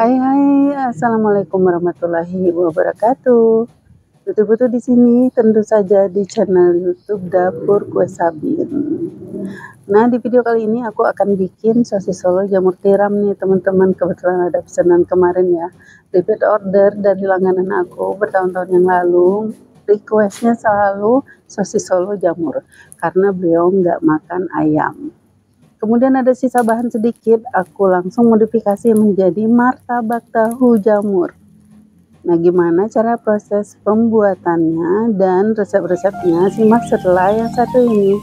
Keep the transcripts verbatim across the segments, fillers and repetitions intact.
Hai hai, assalamualaikum warahmatullahi wabarakatuh. Betul-betul di sini tentu saja di channel YouTube Dapur Kue Sabin. Nah, di video kali ini aku akan bikin sosis Solo jamur tiram nih teman-teman. Kebetulan ada pesanan kemarin ya, repeat order dari langganan aku bertahun-tahun yang lalu. Requestnya selalu sosis Solo jamur karena beliau nggak makan ayam. Kemudian ada sisa bahan sedikit, aku langsung modifikasi menjadi martabak tahu jamur. Nah, gimana cara proses pembuatannya dan resep-resepnya, simak setelah yang satu ini.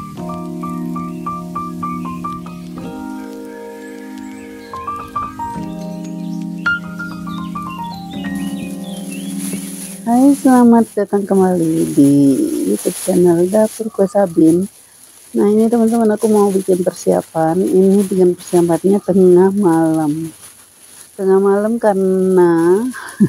Hai, selamat datang kembali di YouTube channel Dapur Kue Sabin. Nah, ini teman-teman, aku mau bikin persiapan. Ini bikin persiapannya tengah malam. Tengah malam karena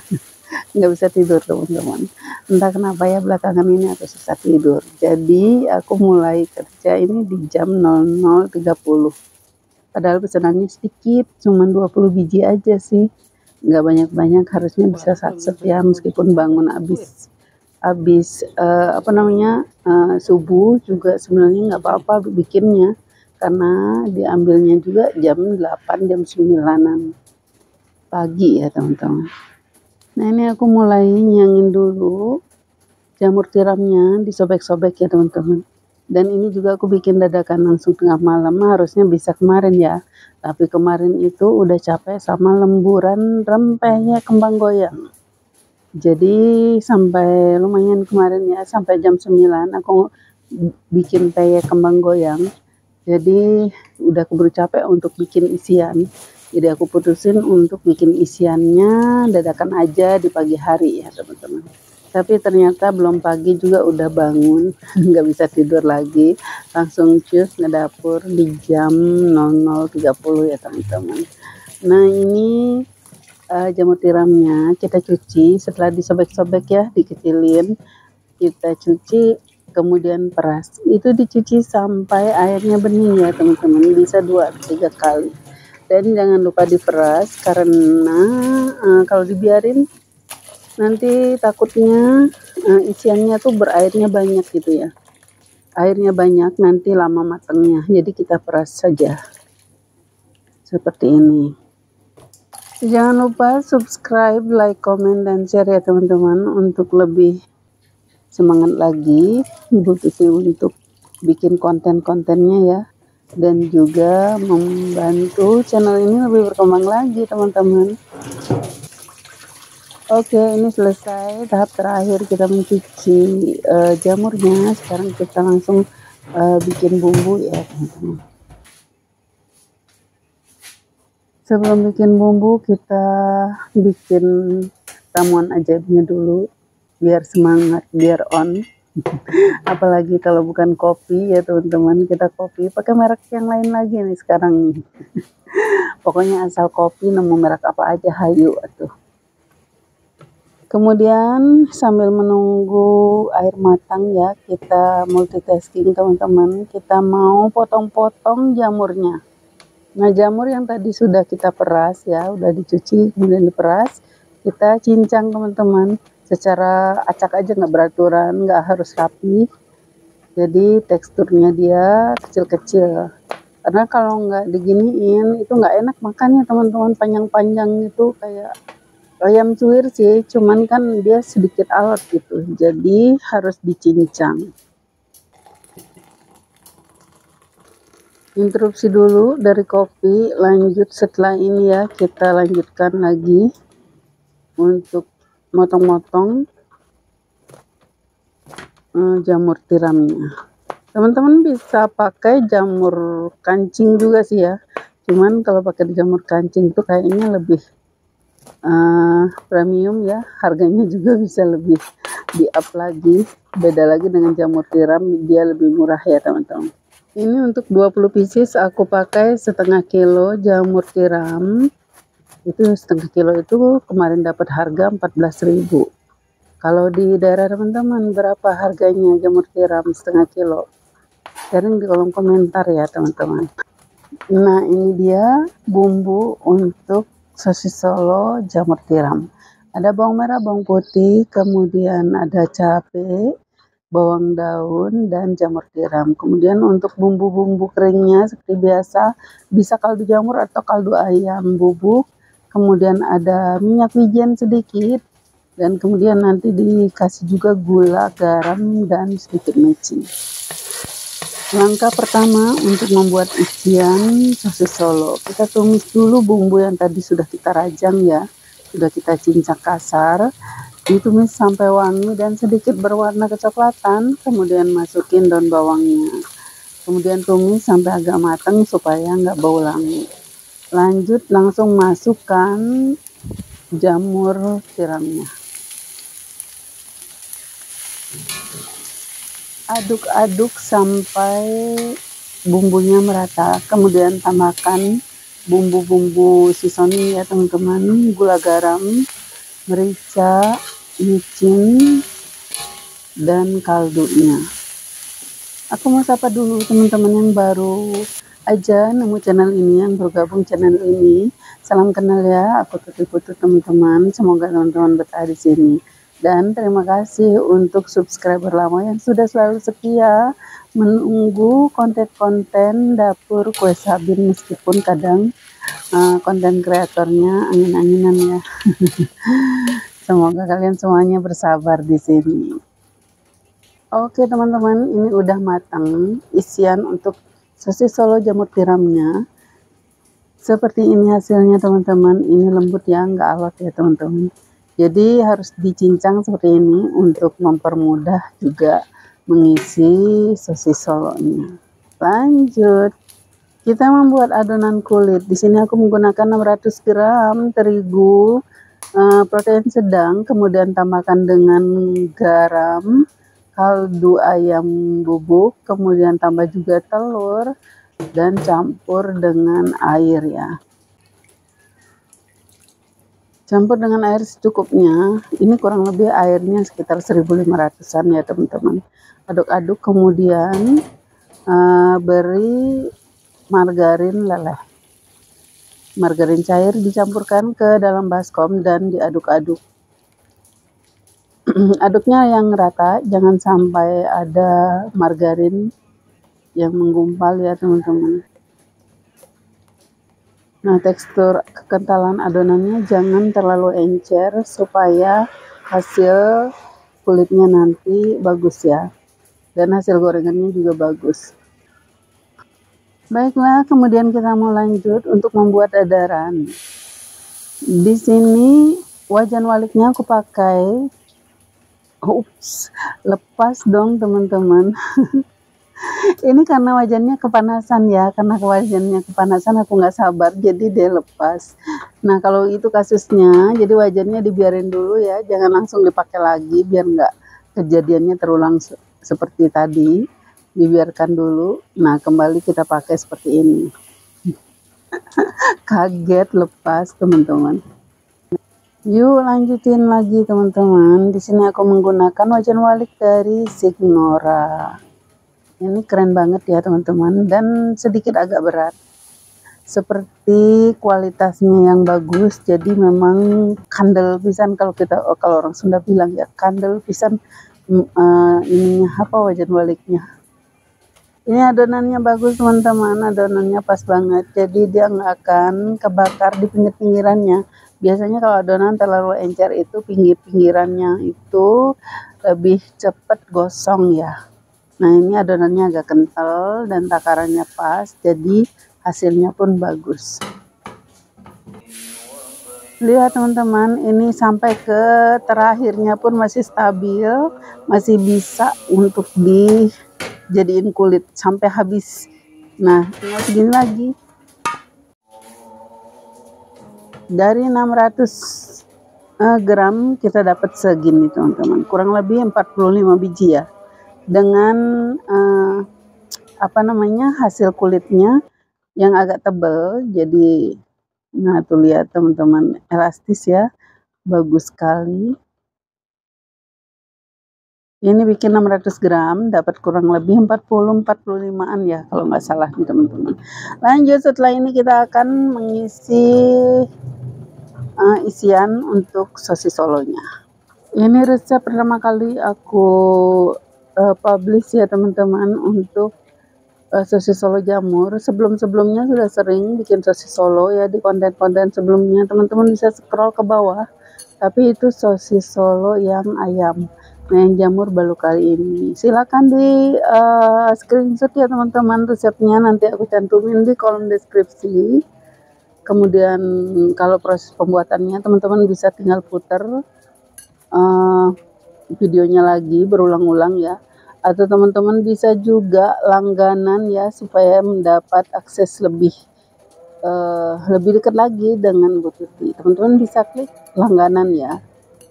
nggak bisa tidur teman-teman. Entah kenapa ya belakangan ini aku susah tidur. Jadi aku mulai kerja ini di jam nol nol tiga puluh. Padahal pesanannya sedikit, cuma dua puluh biji aja sih. Nggak banyak-banyak, harusnya bisa sat-set ya, meskipun bangun habis habis uh, apa namanya uh, subuh juga sebenarnya nggak apa-apa bikinnya, karena diambilnya juga jam delapan jam sembilanan pagi ya teman-teman. Nah, ini aku mulai nyangin dulu jamur tiramnya, disobek-sobek ya teman-teman. Dan ini juga aku bikin dadakan langsung tengah malam, harusnya bisa kemarin ya, tapi kemarin itu udah capek sama lemburan rempehnya kembang goyang. Jadi sampai lumayan kemarin ya, sampai jam sembilan aku bikin peyek kembang goyang. Jadi udah keburu capek untuk bikin isian. Jadi aku putusin untuk bikin isiannya dadakan aja di pagi hari ya teman-teman. Tapi ternyata belum pagi juga udah bangun, nggak bisa tidur lagi. Langsung cus ngedapur di jam nol nol tiga puluh ya teman-teman. Nah, ini Uh, jamur tiramnya kita cuci, setelah disobek-sobek ya, dikecilin, kita cuci, kemudian peras. Itu dicuci sampai airnya bening ya teman-teman, bisa dua tiga kali. Dan jangan lupa diperas, karena uh, kalau dibiarin nanti takutnya uh, isiannya tuh berairnya banyak gitu ya. Airnya banyak nanti lama matangnya, jadi kita peras saja seperti ini. Jangan lupa subscribe, like, komen, dan share ya teman-teman, untuk lebih semangat lagi sih untuk bikin konten-kontennya ya, dan juga membantu channel ini lebih berkembang lagi teman-teman. Oke, ini selesai tahap terakhir, kita mencuci uh, jamurnya. Sekarang kita langsung uh, bikin bumbu ya teman-teman. Sebelum bikin bumbu, kita bikin ramuan ajaibnya dulu, biar semangat, biar on. Apalagi kalau bukan kopi ya teman-teman, kita kopi pakai merek yang lain lagi nih sekarang. Pokoknya asal kopi, nemu merek apa aja hayu atuh. Kemudian sambil menunggu air matang ya, kita multitasking teman-teman. Kita mau potong-potong jamurnya. Nah, jamur yang tadi sudah kita peras ya, udah dicuci kemudian diperas, kita cincang teman-teman, secara acak aja, nggak beraturan, nggak harus rapi. Jadi teksturnya dia kecil-kecil, karena kalau nggak diginiin itu nggak enak makannya teman-teman, panjang-panjang itu kayak ayam suwir sih, cuman kan dia sedikit alot gitu, jadi harus dicincang. Interupsi dulu dari kopi, lanjut setelah ini ya, kita lanjutkan lagi untuk motong-motong uh, jamur tiramnya. Teman-teman bisa pakai jamur kancing juga sih ya, cuman kalau pakai jamur kancing itu kayaknya lebih uh, premium ya, harganya juga bisa lebih di up lagi, beda lagi dengan jamur tiram, dia lebih murah ya teman-teman. Ini untuk dua puluh pieces aku pakai setengah kilo jamur tiram. Itu setengah kilo itu kemarin dapat harga empat belas ribu. Kalau di daerah teman-teman berapa harganya jamur tiram setengah kilo? Sharing di kolom komentar ya teman-teman. Nah, ini dia bumbu untuk sosis Solo jamur tiram. Ada bawang merah, bawang putih, kemudian ada cabai, bawang daun, dan jamur tiram. Kemudian untuk bumbu-bumbu keringnya seperti biasa, bisa kaldu jamur atau kaldu ayam bubuk. Kemudian ada minyak wijen sedikit, dan kemudian nanti dikasih juga gula, garam, dan sedikit micin. Langkah pertama untuk membuat isian sosis Solo, kita tumis dulu bumbu yang tadi sudah kita rajang ya, sudah kita cincang kasar, ditumis sampai wangi dan sedikit berwarna kecoklatan, kemudian masukin daun bawangnya, kemudian tumis sampai agak matang supaya nggak bau langu. Lanjut langsung masukkan jamur tiramnya. Aduk-aduk sampai bumbunya merata, kemudian tambahkan bumbu-bumbu seasoning ya teman-teman, gula, garam, merica, micin, dan kaldunya. Aku mau sapa dulu teman-teman yang baru aja nemu channel ini, yang bergabung channel ini. Salam kenal ya, aku Tuti Putu teman-teman, semoga teman-teman betah di sini. Dan terima kasih untuk subscriber lama yang sudah selalu setia menunggu konten-konten dapur kue Sabin, meskipun kadang uh, konten kreatornya angin-anginan ya. Semoga kalian semuanya bersabar di sini. Oke teman-teman, ini udah matang isian untuk sosis Solo jamur tiramnya. Seperti ini hasilnya teman-teman, ini lembut ya, nggak alot ya teman-teman. Jadi harus dicincang seperti ini untuk mempermudah juga mengisi sosis Solonya. Lanjut, kita membuat adonan kulit. Di sini aku menggunakan enam ratus gram terigu uh, protein sedang, kemudian tambahkan dengan garam, kaldu ayam bubuk, kemudian tambah juga telur dan campur dengan air ya. Campur dengan air secukupnya, ini kurang lebih airnya sekitar seribu lima ratusan ya teman-teman. Aduk-aduk, kemudian uh, beri margarin leleh. Margarin cair dicampurkan ke dalam baskom dan diaduk-aduk. Aduknya yang rata, jangan sampai ada margarin yang menggumpal ya teman-teman. Nah, tekstur kekentalan adonannya jangan terlalu encer supaya hasil kulitnya nanti bagus ya, dan hasil gorengannya juga bagus. Baiklah, kemudian kita mau lanjut untuk membuat dadaran. Di sini wajan waliknya aku pakai, ups, lepas dong teman-teman. Ini karena wajannya kepanasan ya, karena wajannya kepanasan aku nggak sabar jadi dia lepas. Nah kalau itu kasusnya, jadi wajannya dibiarin dulu ya, jangan langsung dipakai lagi biar nggak kejadiannya terulang se seperti tadi. Dibiarkan dulu, nah kembali kita pakai seperti ini. Kaget lepas teman-teman. Yuk lanjutin lagi teman-teman. Di sini aku menggunakan wajan walik dari Signora. Ini keren banget ya teman-teman, dan sedikit agak berat. Seperti kualitasnya yang bagus, jadi memang kandel pisan kalau kita, oh, kalau orang Sunda bilang ya kandel pisan. Uh, ininya apa, wajan waliknya. Ini adonannya bagus teman-teman, adonannya pas banget, jadi dia nggak akan kebakar di pinggir-pinggirannya. Biasanya kalau adonan terlalu encer itu pinggir-pinggirannya itu lebih cepat gosong ya. Nah ini adonannya agak kental dan takarannya pas, jadi hasilnya pun bagus. Lihat teman-teman, ini sampai ke terakhirnya pun masih stabil, masih bisa untuk dijadiin kulit sampai habis. Nah tinggal segini lagi. Dari enam ratus gram kita dapat segini teman-teman, kurang lebih empat puluh lima biji ya. Dengan uh, apa namanya hasil kulitnya yang agak tebal, jadi nah tuh lihat teman-teman, elastis ya, bagus sekali. Ini bikin enam ratus gram dapat kurang lebih empat puluh sampai empat puluh limaan ya kalau nggak salah nih teman-teman. Lanjut, setelah ini kita akan mengisi uh, isian untuk sosis solonya. Ini resep pertama kali aku uh, publish ya teman-teman untuk uh, sosis solo jamur. Sebelum-sebelumnya sudah sering bikin sosis solo ya di konten-konten sebelumnya. Teman-teman bisa scroll ke bawah. Tapi itu sosis solo yang ayam. Nah, yang jamur baru kali ini. Silakan di uh, screenshot ya teman-teman resepnya, nanti aku cantumin di kolom deskripsi. Kemudian kalau proses pembuatannya teman-teman bisa tinggal putar uh, videonya lagi berulang-ulang ya. Atau teman-teman bisa juga langganan ya supaya mendapat akses lebih uh, lebih dekat lagi dengan Bu Tuti. Teman-teman bisa klik langganan ya.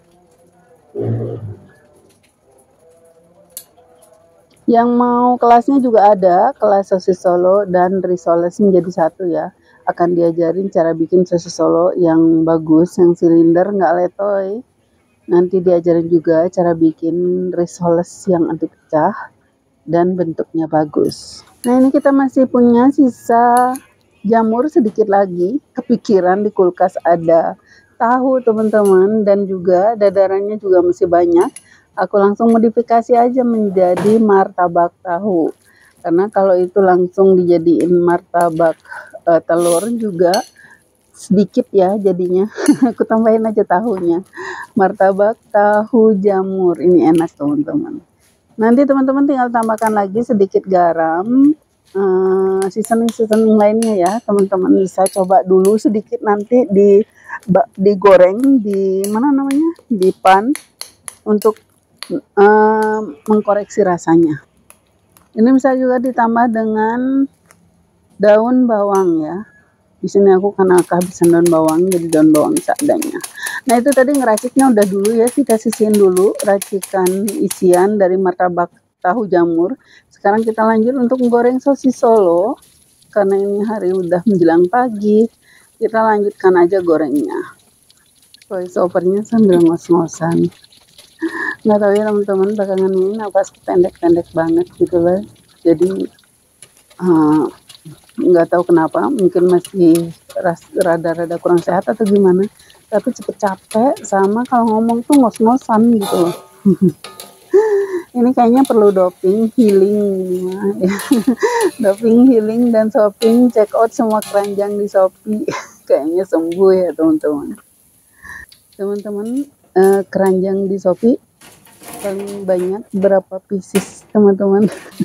Yang mau kelasnya juga ada, kelas sosis solo dan risoles menjadi satu ya. Akan diajarin cara bikin sosis solo yang bagus, yang silinder nggak letoy. Nanti diajarin juga cara bikin risoles yang anti pecah dan bentuknya bagus. Nah, ini kita masih punya sisa jamur sedikit lagi. Kepikiran di kulkas ada tahu teman-teman, dan juga dadarannya juga masih banyak. Aku langsung modifikasi aja menjadi martabak tahu, karena kalau itu langsung dijadiin martabak uh, telur juga sedikit ya jadinya. Aku tambahin aja tahunya, martabak tahu jamur. Ini enak teman-teman. Nanti teman-teman tinggal tambahkan lagi sedikit garam, uh, seasoning-seasoning lainnya ya. Teman-teman bisa coba dulu sedikit, nanti di digoreng di mana namanya di pan untuk uh, mengkoreksi rasanya. Ini bisa juga ditambah dengan daun bawang ya. Di sini aku karena kehabisan daun bawang, jadi daun bawang seadanya. Nah, itu tadi ngeraciknya udah dulu ya, kita sisihin dulu racikan isian dari martabak tahu jamur. Sekarang kita lanjut untuk menggoreng sosis solo. Karena ini hari udah menjelang pagi, kita lanjutkan aja gorengnya. Voice overnya sambil ngos-ngosan. Nggak tahu ya teman-teman, belakangan ini nafas pendek-pendek banget gitu lah. Jadi uh, nggak tahu kenapa, mungkin masih rada-rada kurang sehat atau gimana. Tapi cepet capek, sama kalau ngomong tuh ngos-ngosan gitu loh. Ini kayaknya perlu doping healing ya. Doping healing dan shopping, check out semua keranjang di Shopee. Kayaknya sembuh ya teman-teman. Teman-teman, eh, keranjang di Shopee paling banyak berapa pieces teman-teman?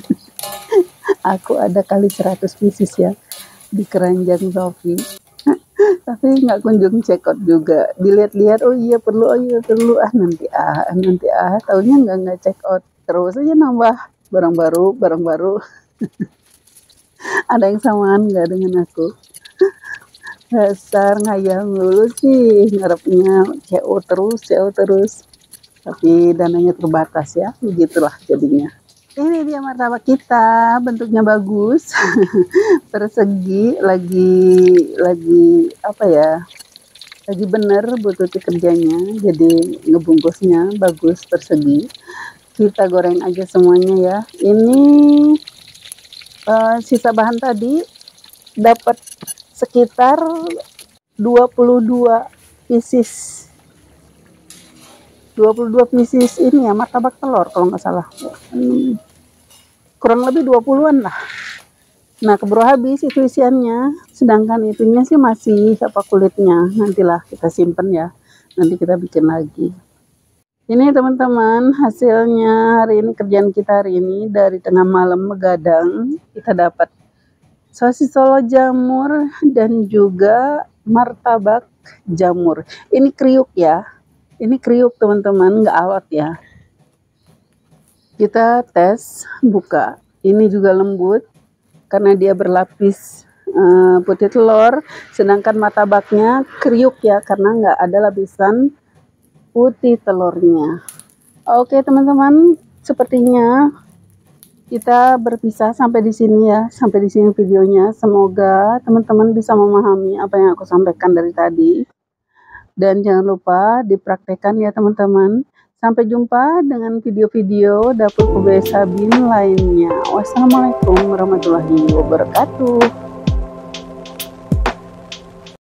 Aku ada kali seratus pieces ya di keranjang Shopee. Tapi nggak kunjung check out juga. Dilihat-lihat, oh iya perlu, oh iya perlu, ah nanti ah, nanti ah, taunya nggak nggak check out. Terus aja nambah barang baru, barang baru. Ada yang samaan nggak dengan aku? Dasar ngayal dulu sih, ngarepnya C O terus, C O terus. Tapi dananya terbatas ya, begitulah jadinya. Ini dia martabak kita, bentuknya bagus, persegi, lagi lagi apa ya, lagi bener Bu Tuti kerjanya, jadi ngebungkusnya bagus persegi. Kita goreng aja semuanya ya. Ini uh, sisa bahan tadi dapat sekitar dua puluh dua pieces. dua puluh dua pieces ini ya, martabak telur kalau nggak salah. Hmm, kurang lebih dua puluhan lah. Nah, keburu habis itu isiannya. Sedangkan itunya sih masih apa kulitnya. Nantilah kita simpen ya. Nanti kita bikin lagi. Ini teman-teman hasilnya hari ini, kerjaan kita hari ini dari tengah malam begadang. Kita dapat sosis solo jamur dan juga martabak jamur. Ini kriuk ya. Ini kriuk teman-teman, nggak alot ya. Kita tes, buka. Ini juga lembut karena dia berlapis uh, putih telur. Sedangkan martabaknya kriuk ya, karena nggak ada lapisan putih telurnya. Oke teman-teman, sepertinya kita berpisah sampai di sini ya. Sampai di sini videonya. Semoga teman-teman bisa memahami apa yang aku sampaikan dari tadi. Dan jangan lupa dipraktekkan ya teman-teman. Sampai jumpa dengan video-video dapur Kobe Sabin lainnya. Wassalamualaikum warahmatullahi wabarakatuh.